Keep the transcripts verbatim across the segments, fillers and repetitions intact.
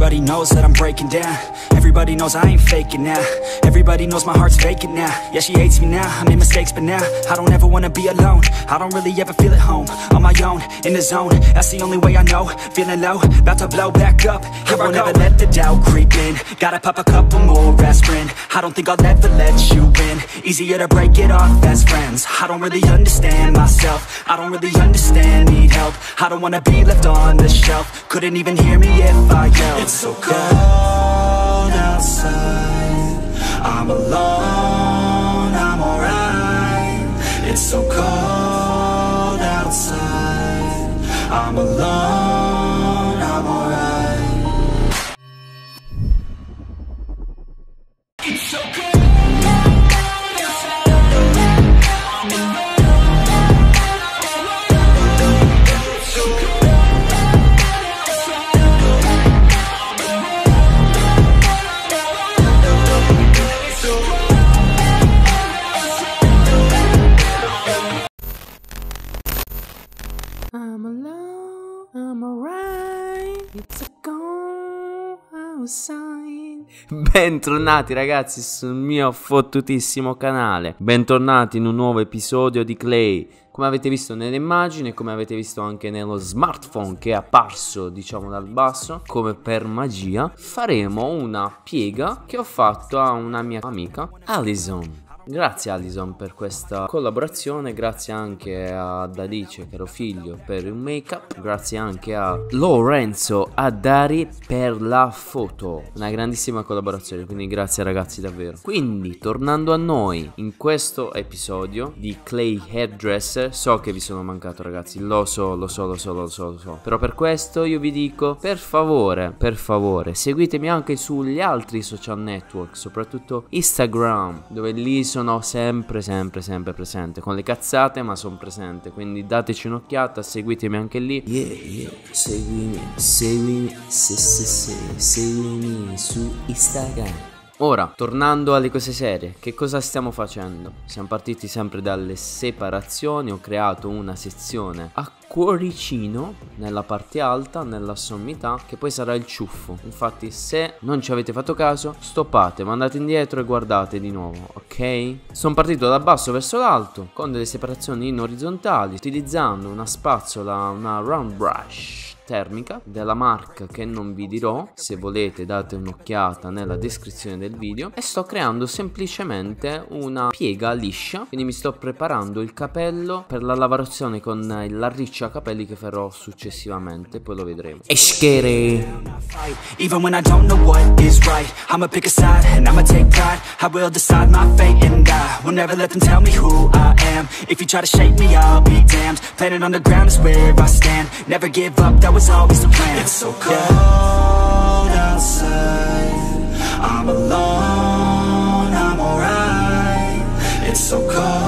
Everybody knows that I'm breaking down. Everybody knows I ain't faking now. Everybody knows my heart's vacant now. Yeah, she hates me now, I made mistakes but now I don't ever wanna be alone. I don't really ever feel at home. On my own, in the zone, that's the only way I know. Feeling low, about to blow back up. Here I won't ever let the doubt creep in. Gotta pop a couple more aspirin. I don't think I'll ever let you in. Easier to break it off best friends. I don't really understand myself. I don't really understand, need help. I don't wanna be left on the shelf. Couldn't even hear me if I yelled. It's so cold outside. I'm alone, I'm alright. It's so cold outside. I'm alone, I'm alright. It's so cold. I'm alone, I'm alright, it's a cold outside. Bentornati ragazzi sul mio fottutissimo canale. Bentornati in un nuovo episodio di Clay. Come avete visto nelle immagini, come avete visto anche nello smartphone che è apparso diciamo dal basso, come per magia, faremo una piega che ho fatto a una mia amica, Alison. Grazie Alison per questa collaborazione, grazie anche ad Alice, caro figlio, per il make up, grazie anche a Lorenzo Adari per la foto, una grandissima collaborazione, quindi grazie ragazzi davvero. Quindi tornando a noi, in questo episodio di Clay Hairdresser, so che vi sono mancato ragazzi, lo so, lo so, lo so, lo so, lo so, però per questo io vi dico, per favore, per favore, seguitemi anche sugli altri social network, soprattutto Instagram, dove lì sono sono sempre sempre sempre presente con le cazzate, ma sono presente, quindi dateci un'occhiata, seguitemi anche lì. Yeah, yeah, seguimi, seguimi, se, se, se, seguimi su Instagram. Ora, tornando alle cose serie, che cosa stiamo facendo? Siamo partiti sempre dalle separazioni, ho creato una sezione a cuoricino nella parte alta, nella sommità, che poi sarà il ciuffo. Infatti se non ci avete fatto caso, stoppate, mandate indietro e guardate di nuovo, ok? Sono partito da basso verso l'alto, con delle separazioni in orizzontali, utilizzando una spazzola, una round brush termica della marca che non vi dirò, se volete date un'occhiata nella descrizione del video, e sto creando semplicemente una piega liscia, quindi mi sto preparando il capello per la lavorazione con la riccia capelli che farò successivamente, poi lo vedremo. Eschere. Even when I don't know what is right, I'ma pick a side and I'ma take pride. I will decide my fate and I will never let them tell me who I am. If you try to shake me, I'll be damned. Planet on the ground is where I stand. Never give up, that was always the plan. It's so cold outside. I'm alone, I'm alright. It's so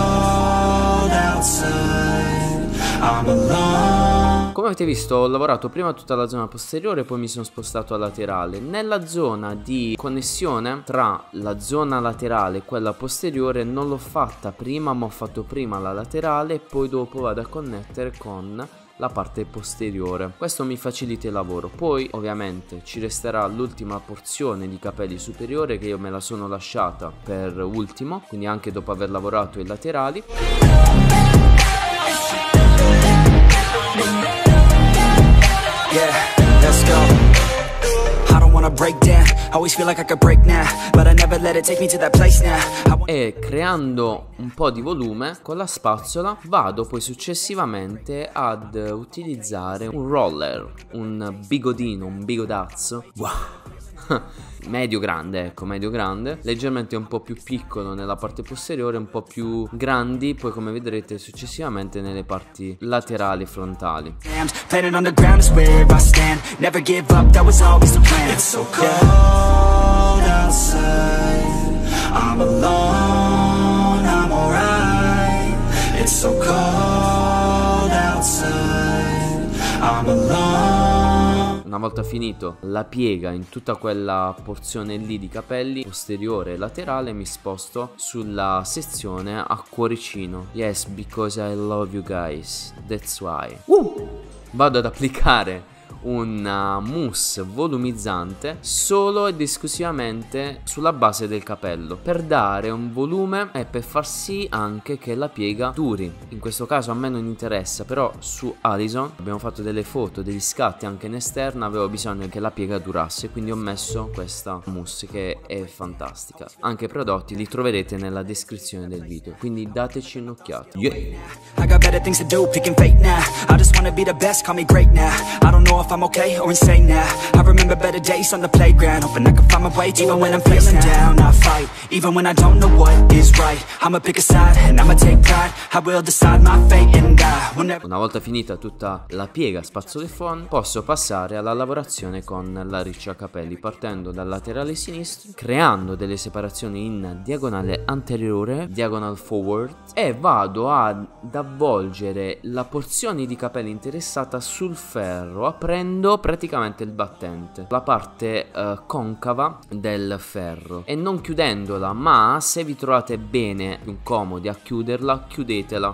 cold outside. I'm alone. Come avete visto ho lavorato prima tutta la zona posteriore, poi mi sono spostato a laterale. Nella zona di connessione tra la zona laterale e quella posteriore non l'ho fatta prima, ma ho fatto prima la laterale e poi dopo vado a connettere con la parte posteriore. Questo mi facilita il lavoro. Poi ovviamente ci resterà l'ultima porzione di capelli superiore che io me la sono lasciata per ultimo, quindi anche dopo aver lavorato i laterali. Yeah, let's go. I don't wanna break down. Always feel like I could break now, but I never let it take me to that place now. E creando un po' di volume con la spazzola vado poi successivamente ad utilizzare un roller, un bigodino, un bigodazzo. Wow. Medio grande, ecco, medio grande, leggermente un po' più piccolo nella parte posteriore, un po' più grandi poi come vedrete successivamente nelle parti laterali e frontali. Planet on the ground is where I stand. Never give up, that was always the plan. It's so cold outside. I'm alone, I'm alright. It's so cold outside. I'm alone. Una volta finito la piega in tutta quella porzione lì di capelli posteriore e laterale, mi sposto sulla sezione a cuoricino. Yes, because I love you guys, that's why. uh! Vado ad applicare una mousse volumizzante solo ed esclusivamente sulla base del capello, per dare un volume e per far sì anche che la piega duri. In questo caso a me non interessa, però su Alison abbiamo fatto delle foto, degli scatti anche in esterna, avevo bisogno che la piega durasse, quindi ho messo questa mousse che è fantastica. Anche i prodotti li troverete nella descrizione del video, quindi dateci un'occhiata. Yeah. I got better things to do, picking fate now. I just wanna be the best, call me great now. I don't know if I'm okay or insane now. I remember better days on the playground, hoping I can find my way even when I'm feeling down. I fight, even when I don't know what is right. I'ma pick a side and I'ma take pride. I will decide my fate and I will never. Una volta finita tutta la piega spazzola e phon, posso passare alla lavorazione con la riccia capelli, partendo dal laterale sinistro, creando delle separazioni in diagonale anteriore, diagonal forward, e vado ad avvolgere la porzione di capelli interessata sul ferro, aprendo praticamente il battente, la parte uh, concava del ferro, e non chiudendola, ma se vi trovate bene, più comodi a chiuderla, chiudetela.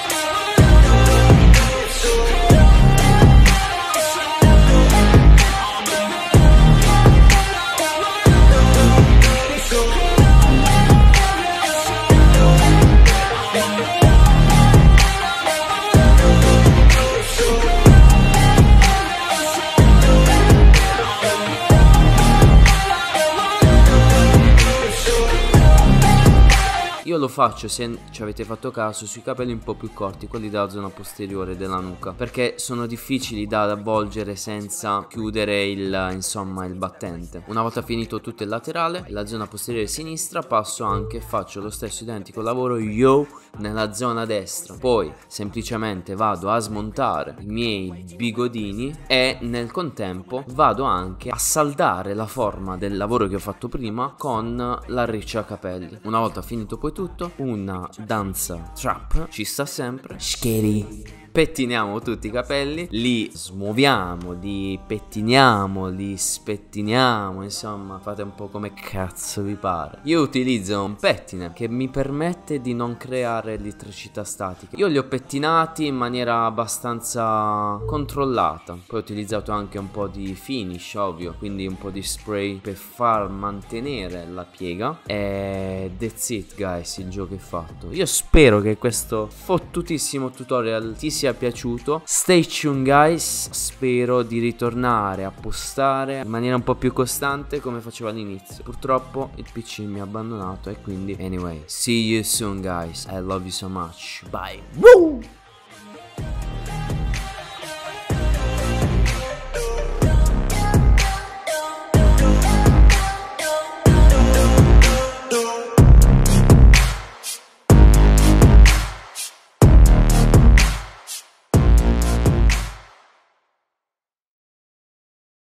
Io lo faccio, se ci avete fatto caso, sui capelli un po' più corti, quelli della zona posteriore della nuca, perché sono difficili da avvolgere senza chiudere il, insomma, il battente. Una volta finito tutto il laterale, la zona posteriore sinistra, passo anche, faccio lo stesso identico lavoro io nella zona destra. Poi semplicemente vado a smontare i miei bigodini e nel contempo vado anche a saldare la forma del lavoro che ho fatto prima con la riccia capelli. Una volta finito poi tutto, una danza trap ci sta sempre. Scary. Pettiniamo tutti i capelli, li smuoviamo, li pettiniamo, li spettiniamo, insomma fate un po' come cazzo vi pare. Io utilizzo un pettine che mi permette di non creare elettricità statica. Io li ho pettinati in maniera abbastanza controllata, poi ho utilizzato anche un po' di finish, ovvio, quindi un po' di spray per far mantenere la piega. E that's it guys, il gioco è fatto. Io spero che questo fottutissimo tutorial ti sia sia piaciuto. Stay tuned guys, spero di ritornare a postare in maniera un po' più costante come facevo all'inizio. Purtroppo il P C mi ha abbandonato e quindi anyway, see you soon guys, I love you so much, bye. Woo!